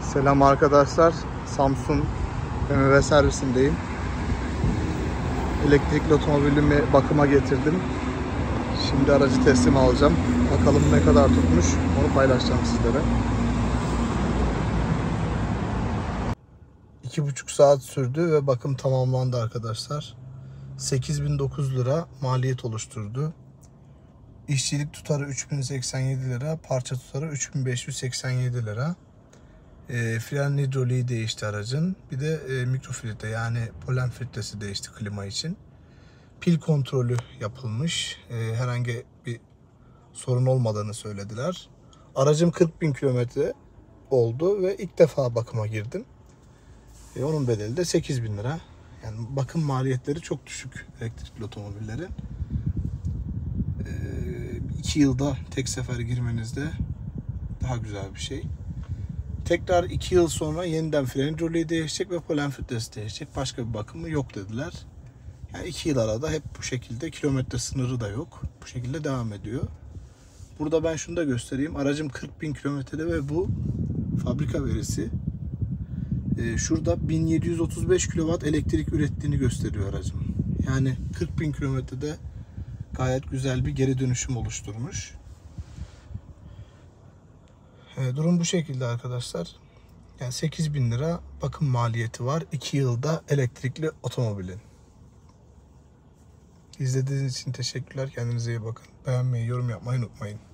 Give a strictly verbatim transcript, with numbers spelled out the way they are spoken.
Selam arkadaşlar. Samsun B M W servisindeyim. Elektrikli otomobilimi bakıma getirdim. Şimdi aracı teslim alacağım. Bakalım ne kadar tutmuş. Onu paylaşacağım sizlere. iki buçuk saat sürdü ve bakım tamamlandı arkadaşlar. sekiz bin dokuz yüz lira maliyet oluşturdu. İşçilik tutarı üç bin seksen yedi lira, parça tutarı üç bin beş yüz seksen yedi lira. E, fren hidroliği değişti aracın. Bir de e, mikrofiltre yani polen filtresi değişti klima için. Pil kontrolü yapılmış. E, herhangi bir sorun olmadığını söylediler. Aracım kırk bin kilometre oldu ve ilk defa bakıma girdim. E, onun bedeli de sekiz bin lira. Yani bakım maliyetleri çok düşük elektrikli otomobillerin. iki yılda tek sefer girmenizde daha güzel bir şey. Tekrar iki yıl sonra yeniden fren hidroliği değişecek ve polen filtresi değişecek. Başka bir bakımı yok dediler. Yani iki yıl arada hep bu şekilde, kilometre sınırı da yok. Bu şekilde devam ediyor. Burada ben şunu da göstereyim. Aracım kırk bin kilometrede ve bu fabrika verisi. Ee, şurada bin yedi yüz otuz beş kilowatt elektrik ürettiğini gösteriyor aracım. Yani kırk bin kilometrede gayet güzel bir geri dönüşüm oluşturmuş. E, durum bu şekilde arkadaşlar. Yani sekiz bin lira bakım maliyeti var iki yılda elektrikli otomobilin. İzlediğiniz için teşekkürler. Kendinize iyi bakın. Beğenmeyi, yorum yapmayı unutmayın.